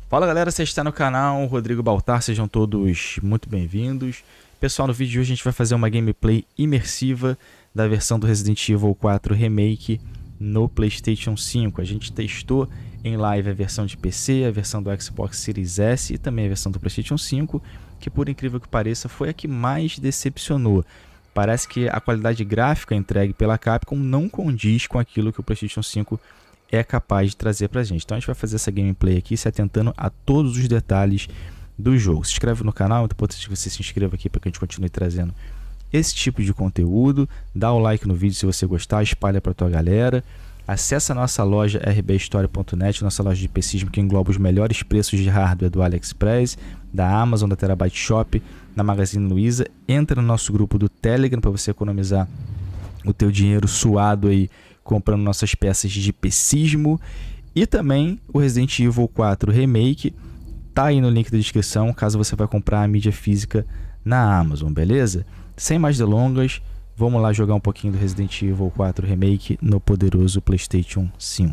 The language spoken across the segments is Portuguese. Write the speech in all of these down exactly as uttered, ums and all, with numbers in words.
Fala galera, você está no canal Rodrigo Baltar, sejam todos muito bem-vindos. Pessoal, no vídeo de hoje a gente vai fazer uma gameplay imersiva da versão do Resident Evil quatro Remake no PlayStation cinco. A gente testou em live a versão de P C, a versão do Xbox Series S e também a versão do PlayStation cinco, que por incrível que pareça foi a que mais decepcionou. Parece que a qualidade gráfica entregue pela Capcom não condiz com aquilo que o PlayStation cinco é capaz de trazer pra gente. Então a gente vai fazer essa gameplay aqui se atentando a todos os detalhes do jogo. Se inscreve no canal, é importante que você se inscreva aqui para que a gente continue trazendo esse tipo de conteúdo. Dá o like no vídeo se você gostar, espalha para tua galera. Acesse a nossa loja r b store ponto net, nossa loja de PCismo que engloba os melhores preços de hardware do AliExpress, da Amazon, da Terabyte Shop, na Magazine Luiza. Entra no nosso grupo do Telegram para você economizar o teu dinheiro suado aí comprando nossas peças de PCismo. E também o Resident Evil quatro Remake tá aí no link da descrição, caso você vai comprar a mídia física na Amazon, beleza? Sem mais delongas, vamos lá jogar um pouquinho do Resident Evil quatro Remake no poderoso PlayStation cinco.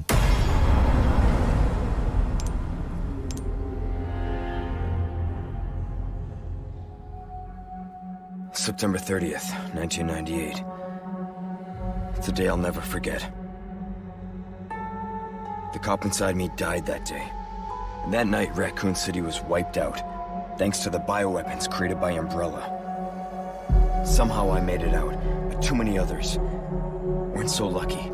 September thirtieth, nineteen ninety-eight. It's a day I'll never forget. The cop inside me died that day. And that night, Raccoon City was wiped out, thanks to the bioweapons created by Umbrella. Somehow I made it out, but too many others weren't so lucky.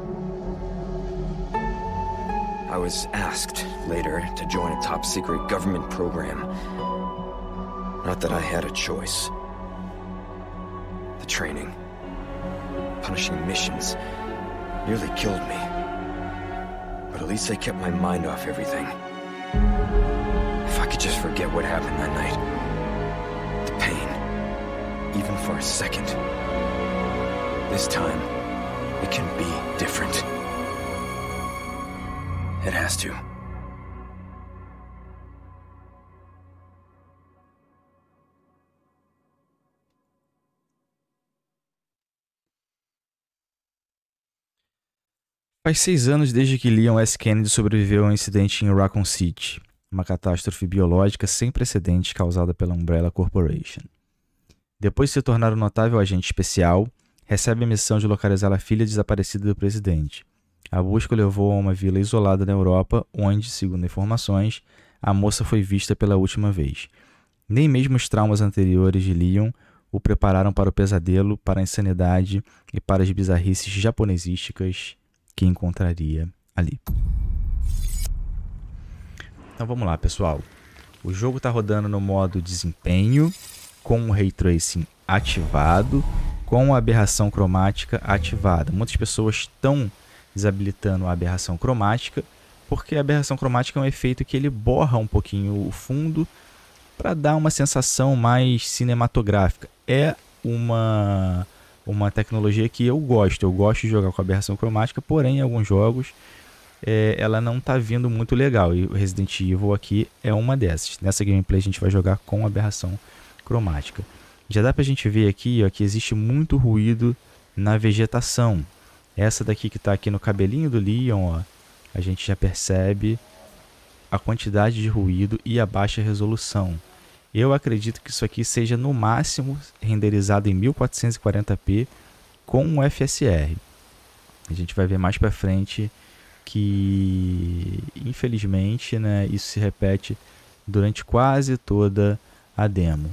I was asked later to join a top-secret government program. Not that I had a choice. The training, punishing missions, nearly killed me. But at least they kept my mind off everything. If I could just forget what happened that night. The pain, even for a second. This time, it can be different. It has to. Faz seis anos desde que Leon S. Kennedy sobreviveu a um incidente em Raccoon City, uma catástrofe biológica sem precedentes causada pela Umbrella Corporation. Depois de se tornar um notável agente especial, recebe a missão de localizar a filha desaparecida do presidente. A busca o levou a uma vila isolada na Europa, onde, segundo informações, a moça foi vista pela última vez. Nem mesmo os traumas anteriores de Leon o prepararam para o pesadelo, para a insanidade e para as bizarrices japonesísticas que encontraria ali. Então vamos lá, pessoal. O jogo está rodando no modo desempenho, com o Ray Tracing ativado, com a aberração cromática ativada. Muitas pessoas estão desabilitando a aberração cromática, porque a aberração cromática é um efeito que ele borra um pouquinho o fundo para dar uma sensação mais cinematográfica. É uma... uma tecnologia que eu gosto, eu gosto de jogar com aberração cromática, porém em alguns jogos é, ela não está vindo muito legal, e o Resident Evil aqui é uma dessas. Nessa gameplay a gente vai jogar com aberração cromática. Já dá pra gente ver aqui, ó, que existe muito ruído na vegetação. Essa daqui que está aqui no cabelinho do Leon, ó, a gente já percebe a quantidade de ruído e a baixa resolução. Eu acredito que isso aqui seja no máximo renderizado em mil quatrocentos e quarenta p com o F S R. A gente vai ver mais para frente que, infelizmente, né, isso se repete durante quase toda a demo.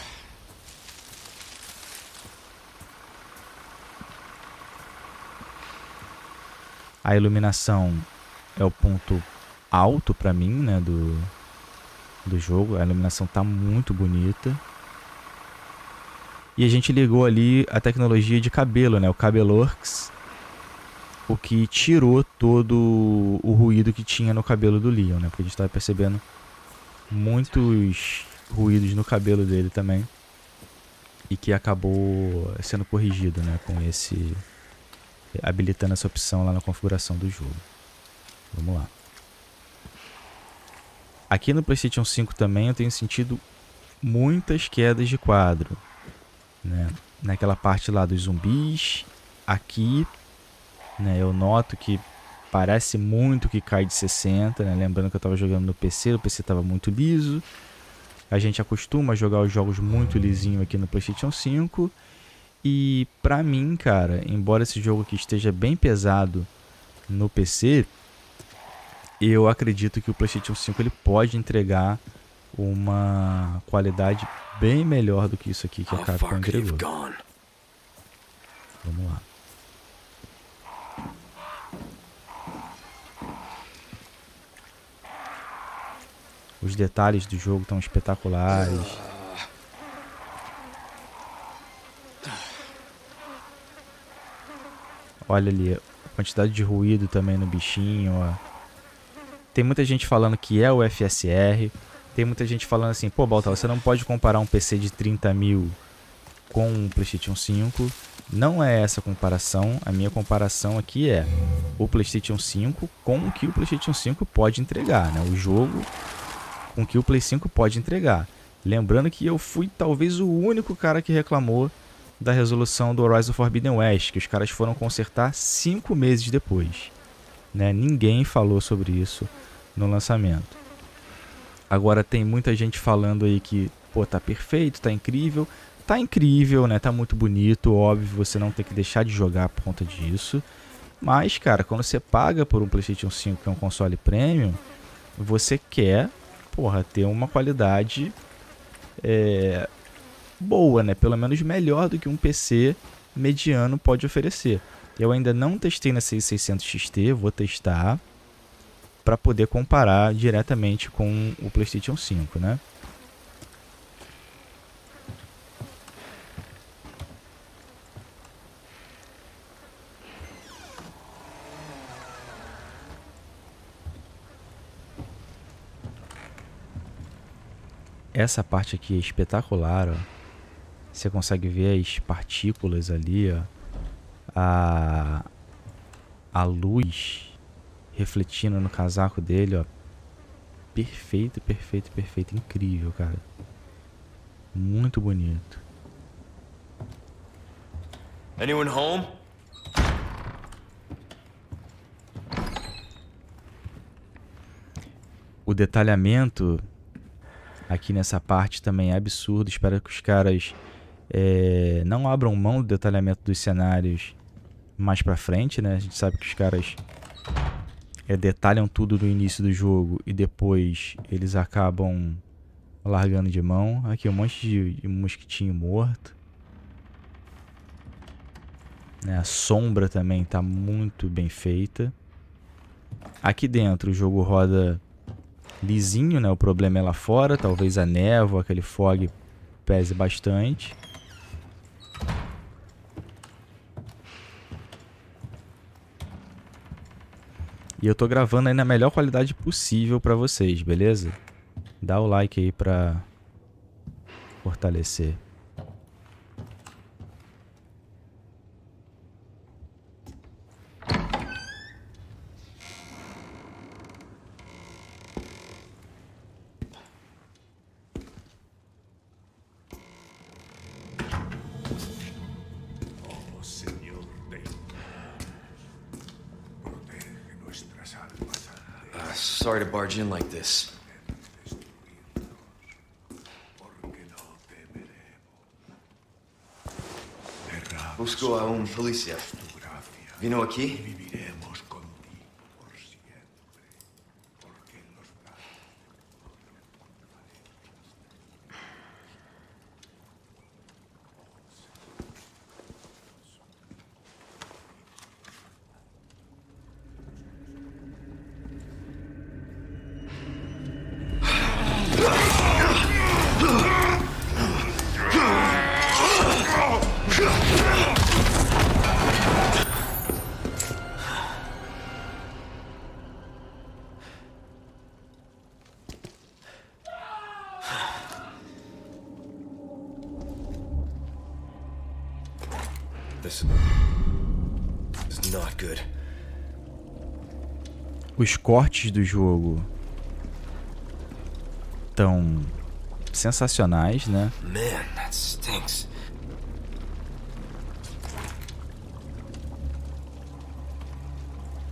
A iluminação é o ponto alto para mim, né, do do jogo. A iluminação tá muito bonita. E a gente ligou ali a tecnologia de cabelo, né, o Cabelworks, o que tirou todo o ruído que tinha no cabelo do Leon, né, porque a gente estava percebendo muitos ruídos no cabelo dele também, e que acabou sendo corrigido, né, com esse, habilitando essa opção lá na configuração do jogo. Vamos lá. Aqui no PlayStation cinco também eu tenho sentido muitas quedas de quadro, né? Naquela parte lá dos zumbis, aqui, né, eu noto que parece muito que cai de sessenta, né? Lembrando que eu estava jogando no P C, o P C estava muito liso. A gente acostuma a jogar os jogos muito lisinho aqui no PlayStation cinco. E pra mim, cara, embora esse jogo aqui esteja bem pesado no P C, eu acredito que o PlayStation cinco ele pode entregar uma qualidade bem melhor do que isso aqui que a Capcom entregou. Vamos lá. Os detalhes do jogo estão espetaculares. Olha ali a quantidade de ruído também no bichinho, ó. Tem muita gente falando que é o F S R. Tem muita gente falando assim, pô, Baltar, você não pode comparar um P C de trinta mil com um PlayStation cinco. Não é essa a comparação. A minha comparação aqui é o PlayStation cinco com o que o PlayStation cinco pode entregar, né? O jogo com o que o Play cinco pode entregar. Lembrando que eu fui talvez o único cara que reclamou da resolução do Horizon Forbidden West, que os caras foram consertar cinco meses depois, né? Ninguém falou sobre isso no lançamento. Agora tem muita gente falando aí que, pô, tá perfeito, tá incrível. Tá incrível, né? Tá muito bonito, óbvio, você não tem que deixar de jogar por conta disso. Mas, cara, quando você paga por um PlayStation cinco, que é um console premium, você quer, porra, ter uma qualidade é, boa, né? Pelo menos melhor do que um P C mediano pode oferecer. Eu ainda não testei na seis mil e seiscentos X T, vou testar para poder comparar diretamente com o PlayStation cinco, né? Essa parte aqui é espetacular, ó. Você consegue ver as partículas ali, ó. A, a luz refletindo no casaco dele, ó. Perfeito, perfeito, perfeito. Incrível, cara. Muito bonito. Anyone home? O detalhamento aqui nessa parte também é absurdo. Espero que os caras é, não abram mão do detalhamento dos cenários mais pra frente, né? A gente sabe que os caras é, detalham tudo no início do jogo e depois eles acabam largando de mão. Aqui um monte de, de mosquitinho morto, né? A sombra também tá muito bem feita. Aqui dentro o jogo roda lisinho, né? O problema é lá fora. Talvez a névoa, aquele fog pese bastante. E eu tô gravando aí na melhor qualidade possível pra vocês, beleza? Dá o like aí pra fortalecer. Sorry to barge in like this. Busco a um polícia. Vino aqui? This is not good. Os cortes do jogo tão sensacionais, né? Man, that stinks.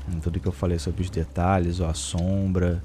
Tudo que eu falei sobre os detalhes, ó, a sombra.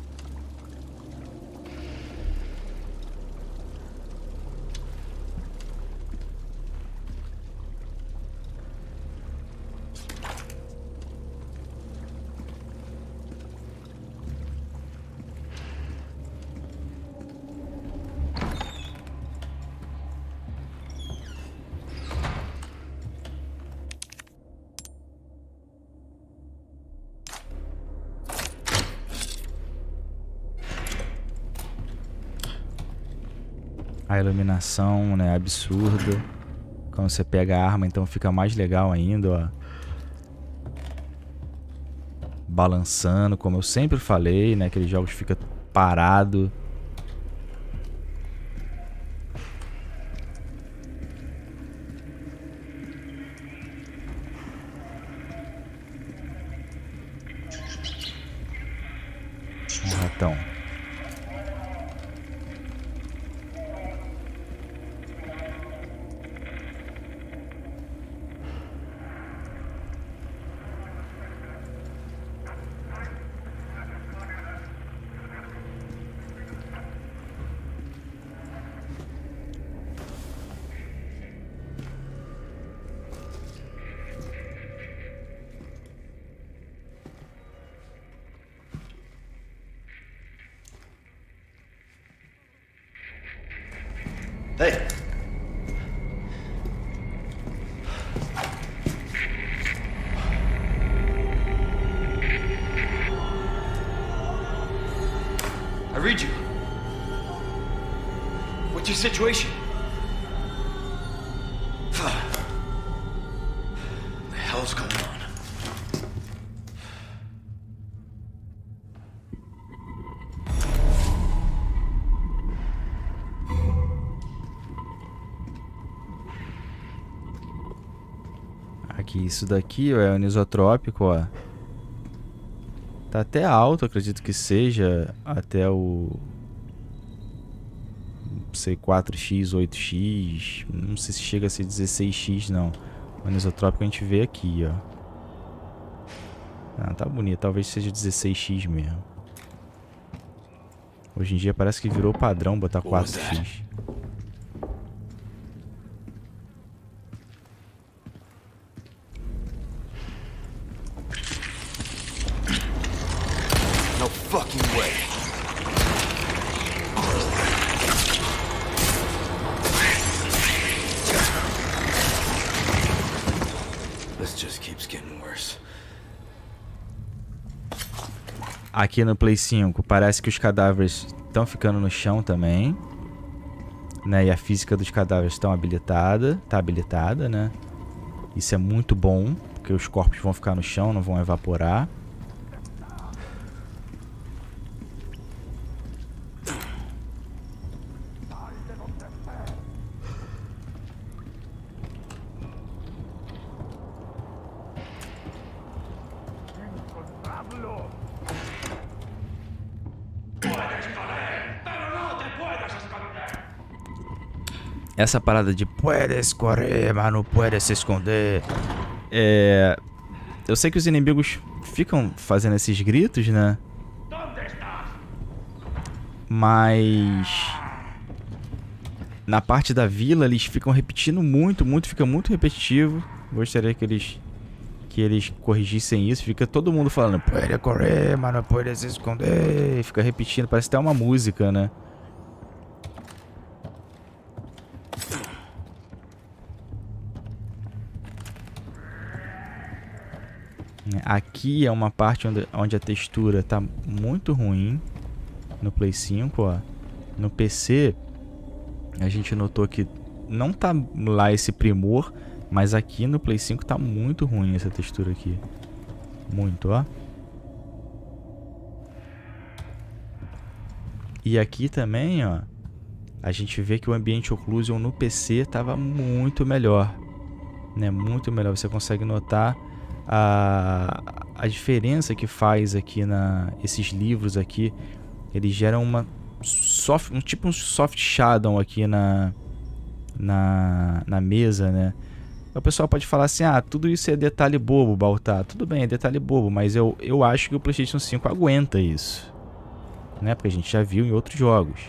A iluminação, né, absurda. Quando você pega a arma, então fica mais legal ainda, ó. Balançando, como eu sempre falei, né, aqueles jogos fica parado. Um ratão. Hey! I read you. What's your situation? What the hell's going on? Aqui, isso daqui, ó, é anisotrópico, ó. Tá até alto, acredito que seja até o... não sei, quatro x, oito x... não sei se chega a ser dezesseis x, não. O anisotrópico a gente vê aqui, ó. Ah, tá bonito, talvez seja dezesseis x mesmo. Hoje em dia parece que virou padrão botar quatro x. No fucking way. This just keeps getting worse. Aqui no Play cinco parece que os cadáveres estão ficando no chão também, né? E a física dos cadáveres estão habilitada, tá habilitada, né? Isso é muito bom, porque os corpos vão ficar no chão, não vão evaporar. Essa parada de puedes correr, mas não puedes se esconder. É... Eu sei que os inimigos ficam fazendo esses gritos, né? Mas... na parte da vila eles ficam repetindo muito, muito, fica muito repetitivo. Gostaria que eles... que eles corrigissem isso. Fica todo mundo falando puede correr, mas não puede se esconder. E fica repetindo, parece até uma música, né? Aqui é uma parte onde, onde a textura tá muito ruim no Play cinco, ó. No P C a gente notou que não tá lá esse primor, mas aqui no Play cinco tá muito ruim essa textura aqui. Muito, ó. E aqui também, ó, a gente vê que o Ambient Occlusion no P C tava muito melhor, né? Muito melhor. Você consegue notar a, a diferença que faz aqui na esses livros aqui. Eles geram uma soft, um tipo um soft shadow aqui na na, na mesa, né? O pessoal pode falar assim, ah, tudo isso é detalhe bobo, Baltar. Tudo bem, é detalhe bobo, mas eu, eu acho que o PlayStation cinco aguenta isso. Né? Porque a gente já viu em outros jogos.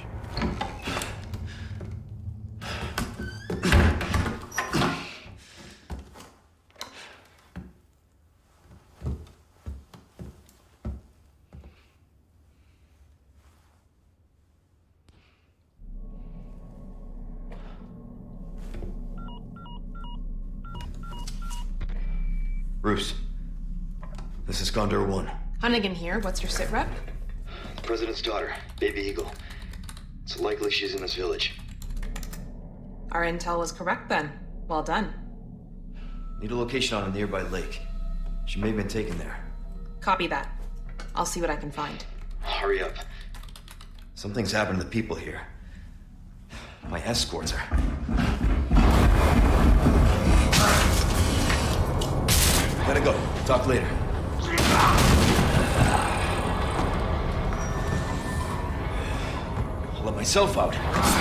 Bruce, this is Gondor one. Hunnigan here. What's your sit rep? The President's daughter, Baby Eagle. It's likely she's in this village. Our intel was correct then. Well done. Need a location on a nearby lake. She may have been taken there. Copy that. I'll see what I can find. Hurry up. Something's happened to the people here. My escorts are... Gotta go. Talk later. I'll let myself out.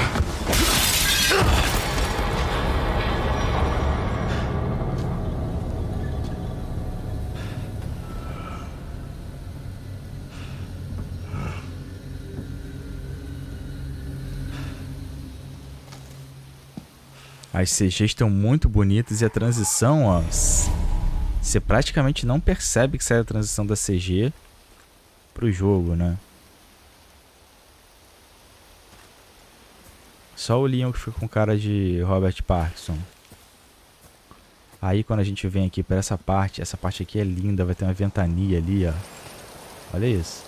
As C Gs estão muito bonitas e a transição, ó, você praticamente não percebe que sai a transição da C G pro jogo, né? Só o Leon que fica com cara de Robert Parkinson. Aí quando a gente vem aqui para essa parte, essa parte aqui é linda, vai ter uma ventania ali, ó. Olha isso.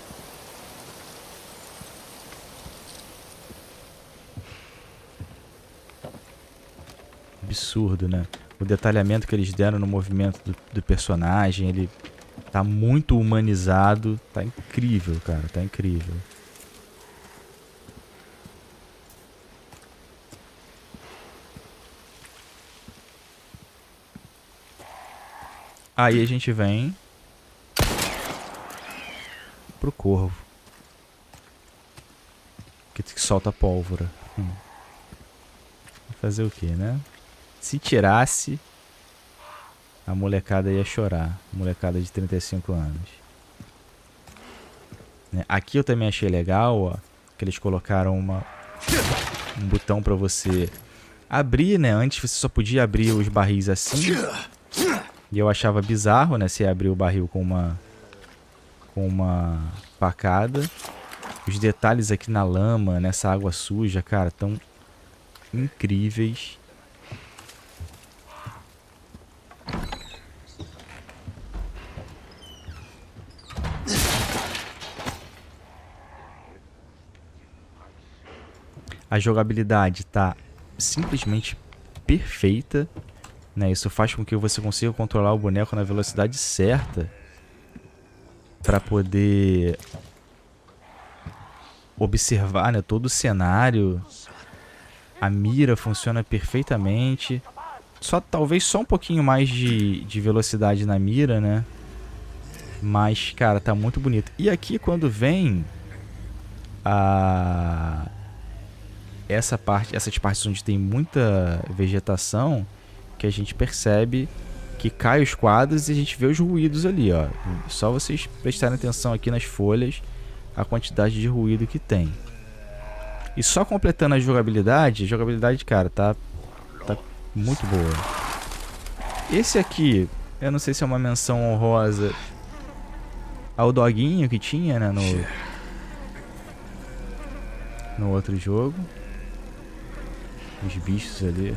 Absurdo, né? O detalhamento que eles deram no movimento do, do personagem, ele tá muito humanizado. Tá incrível, cara, tá incrível. Aí a gente vem pro corvo, que solta pólvora. Hum. Fazer o que, né? Se tirasse, a molecada ia chorar. Molecada de trinta e cinco anos. Né? Aqui eu também achei legal, ó, que eles colocaram uma, um botão pra você abrir, né? Antes você só podia abrir os barris assim. E eu achava bizarro, né? Você abrir o barril com uma, com uma facada. Os detalhes aqui na lama, nessa água suja, cara, tão incríveis. A jogabilidade tá simplesmente perfeita, né? Isso faz com que você consiga controlar o boneco na velocidade certa para poder observar, né, todo o cenário. A mira funciona perfeitamente. Só talvez só um pouquinho mais de, de velocidade na mira, né? Mas, cara, tá muito bonito. E aqui quando vem a essa parte, essas partes onde tem muita vegetação, que a gente percebe que cai os quadros e a gente vê os ruídos ali, ó. Só vocês prestarem atenção aqui nas folhas, a quantidade de ruído que tem. E só completando a jogabilidade, a jogabilidade, cara, tá, tá muito boa. Esse aqui, eu não sei se é uma menção honrosa ao doguinho que tinha, né, no, no outro jogo. Os bichos ali.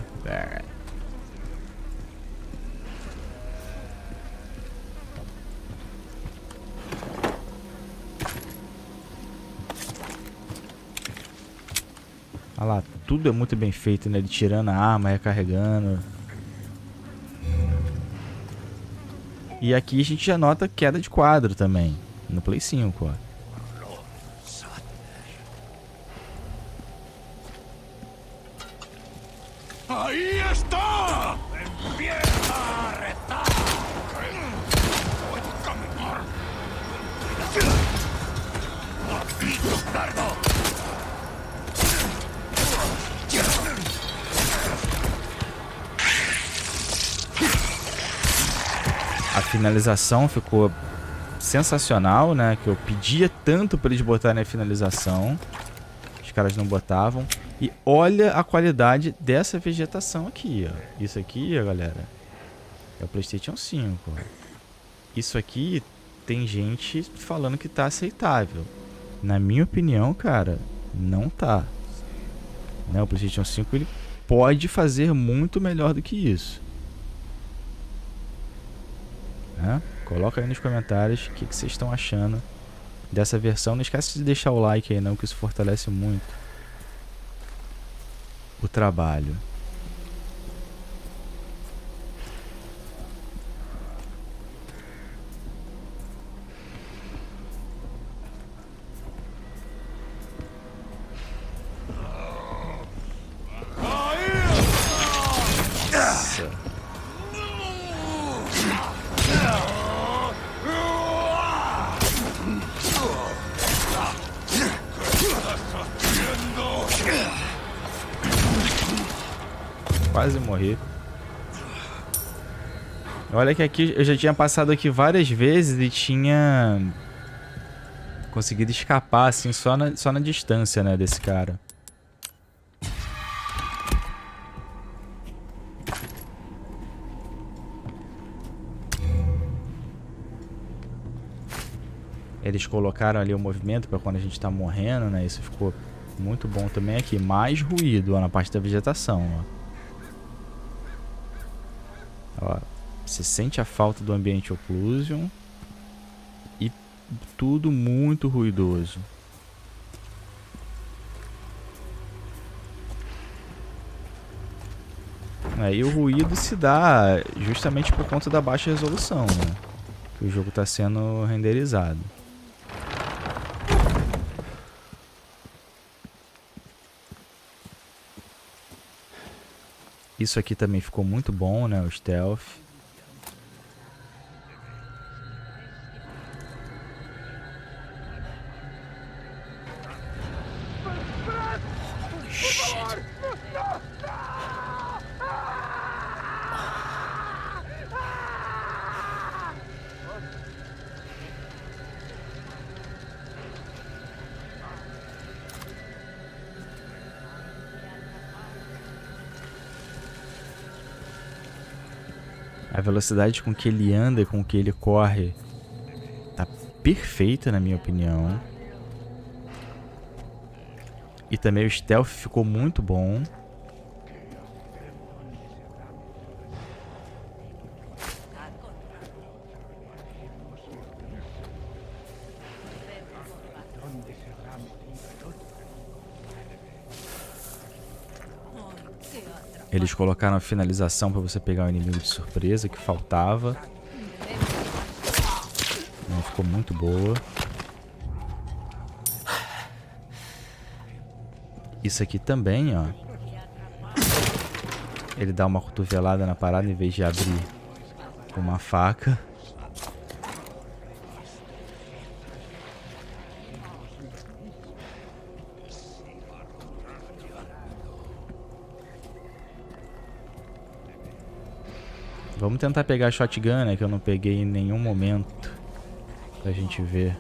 Olha lá, tudo é muito bem feito, né? Ele tirando a arma, recarregando. E aqui a gente já nota queda de quadro também, no Play cinco, ó. ¡Ahí está! ¡Empieza a retar! ¡Puedo caminar! ¡Maldito cerdo! finalização ficou sensacional, né? Que eu pedia tanto para eles botarem a finalização. Os caras não botavam. E olha a qualidade dessa vegetação aqui, ó. Isso aqui, ó, galera, é o PlayStation cinco. Ó. Isso aqui tem gente falando que tá aceitável. Na minha opinião, cara, não tá. Né? O PlayStation cinco ele pode fazer muito melhor do que isso. Né? Coloca aí nos comentários o que, que vocês estão achando dessa versão. Não esquece de deixar o like aí não, que isso fortalece muito o trabalho. Nossa. Quase morri. Olha que aqui eu já tinha passado aqui várias vezes e tinha conseguido escapar assim só na, só na distância, né, desse cara. Eles colocaram ali o movimento para quando a gente tá morrendo, né? Isso ficou muito bom também aqui. Mais ruído, ó, na parte da vegetação, ó. Ó, você sente a falta do ambiente occlusion e tudo muito ruidoso. Aí o ruído se dá justamente por conta da baixa resolução, né? Que o jogo está sendo renderizado. Isso aqui também ficou muito bom, né? O stealth. A velocidade com que ele anda e com que ele corre tá perfeita, na minha opinião. E também o stealth ficou muito bom. Eles colocaram a finalização para você pegar o inimigo de surpresa, que faltava. Não, ficou muito boa. Isso aqui também, ó. Ele dá uma cotovelada na parada em vez de abrir com uma faca. Vamos tentar pegar a shotgun, né, que eu não peguei em nenhum momento, pra gente ver.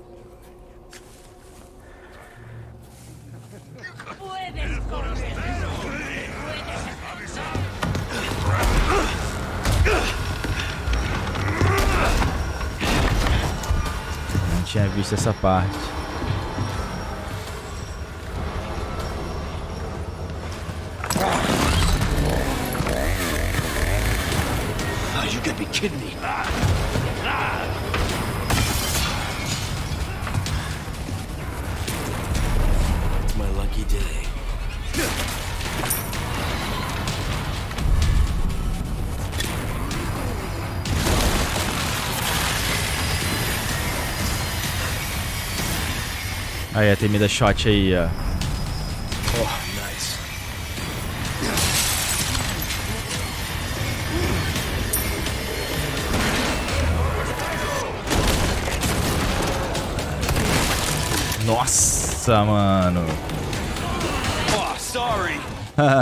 Não tinha visto essa parte. You gotta be kidding me. It's my lucky day. Aí, a temida shot aí, ó. Oh, nice. Nossa, mano. Oh, sorry.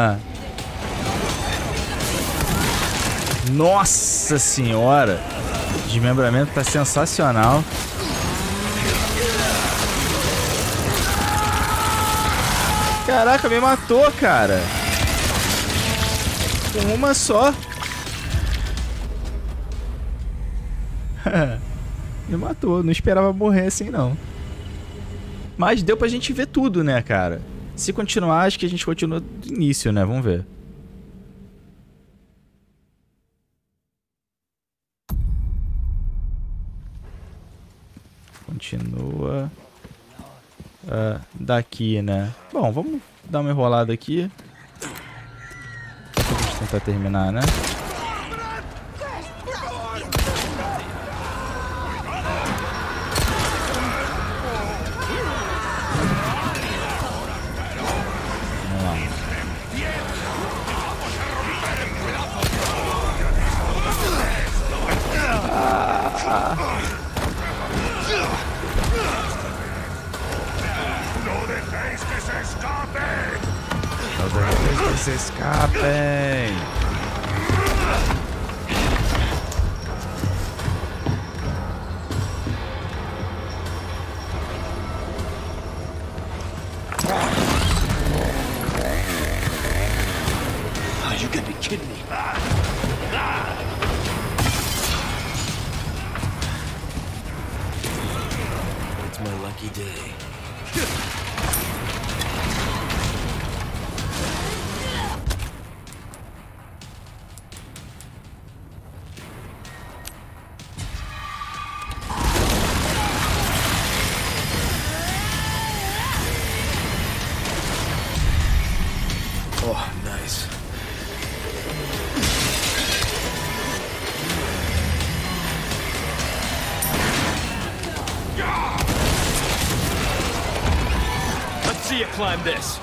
Nossa senhora. Desmembramento tá sensacional. Caraca, me matou, cara. Com uma só. Me matou. Não esperava morrer assim, não. Mas deu pra gente ver tudo, né, cara? Se continuar, acho que a gente continua do início, né? Vamos ver. Continua uh, daqui, né? Bom, vamos dar uma enrolada aqui. Vamos tentar terminar, né? Se escapem! Oh, you gotta be kidding me. It's my lucky day. Oh, nice. Let's see you climb this.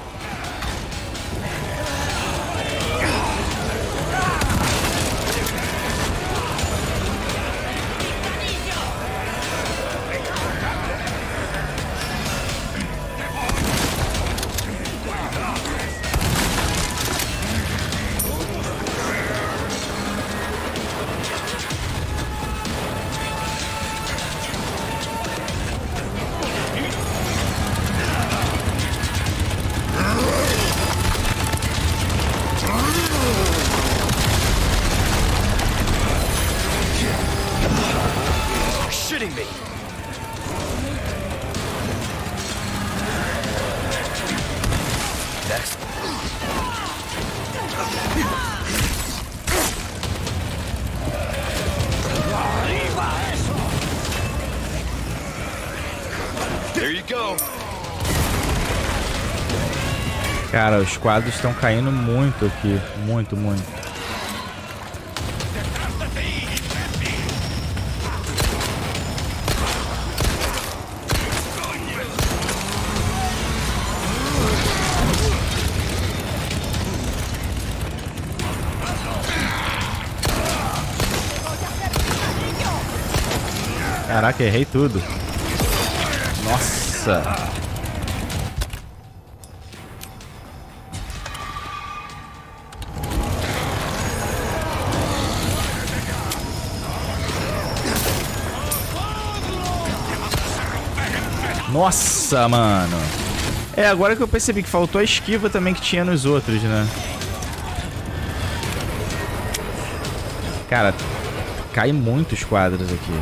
Shitting me. Next. There you go. Cara, os quadros estão caindo muito aqui. Muito, muito. Caraca, errei tudo. Nossa. Nossa, mano. É, agora que eu percebi que faltou a esquiva também que tinha nos outros, né? Cara, cai muitos quadros aqui.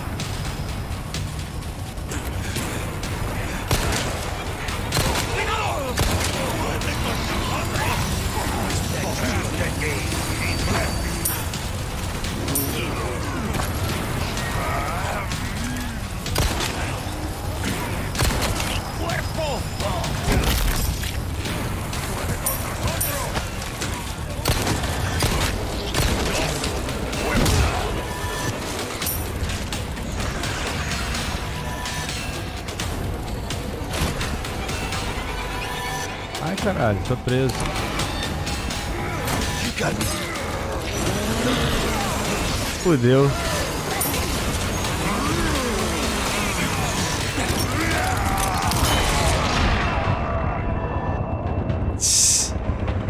Ai, caralho, tô preso. Fudeu.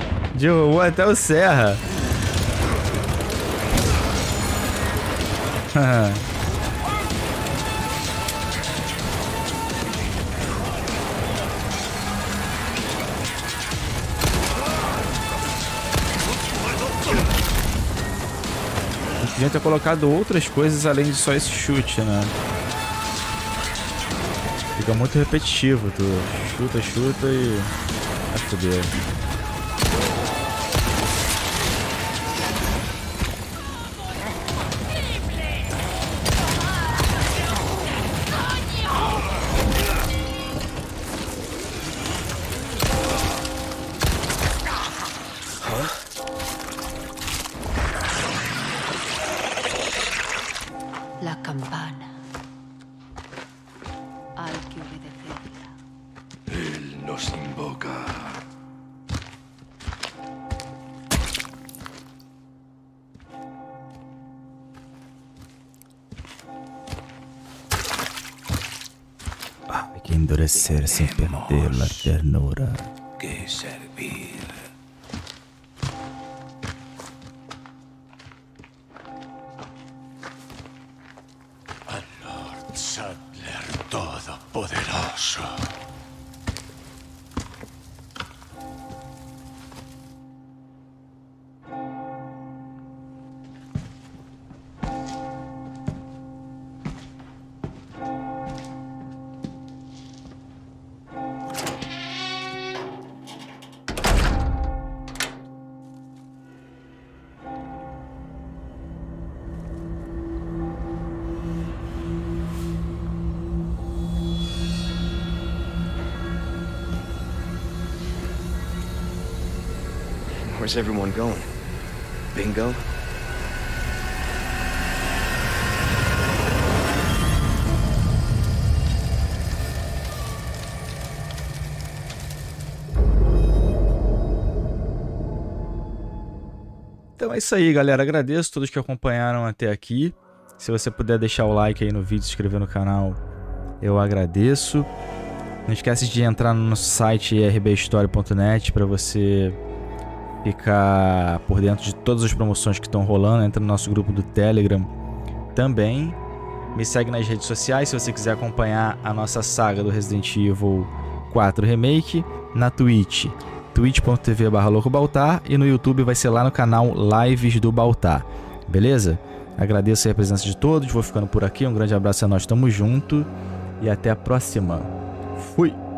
Derrubou até o Serra. Podia ter colocado outras coisas além de só esse chute, né? Fica muito repetitivo, tu chuta, chuta e... vai foder. La campana. Hay que obedecerla. Él nos invoca. Hay que endurecer sin perder la ternura. Que servir. Al Lord Sadler Todopoderoso. Where's everyone going? Bingo? Então é isso aí, galera. Agradeço a todos que acompanharam até aqui. Se você puder deixar o like aí no vídeo, se inscrever no canal, eu agradeço. Não esquece de entrar no nosso site i r b story ponto net para você ficar por dentro de todas as promoções que estão rolando. Entra no nosso grupo do Telegram também. Me segue nas redes sociais se você quiser acompanhar a nossa saga do Resident Evil quatro Remake na Twitch, twitch ponto t v barra louco baltar, e no YouTube vai ser lá no canal Lives do Baltar. Beleza? Agradeço aí a presença de todos, vou ficando por aqui. Um grande abraço a nós, tamo junto e até a próxima. Fui!